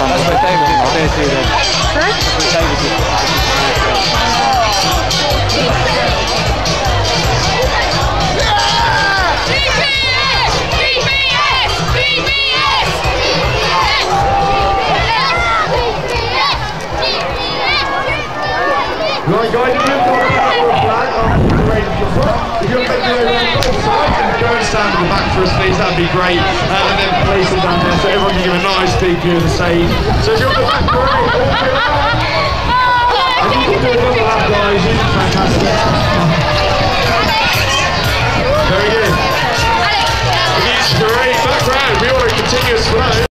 That's what David did compared to then. Sorry? That's what David did. Right guys, if you've got a flag on the range of if you're making your way around the side, then go and stand in the back for us please, that'd be great. And then place them down there so everyone can give a nice big view of the stage. So if you're on the back row, and you can do another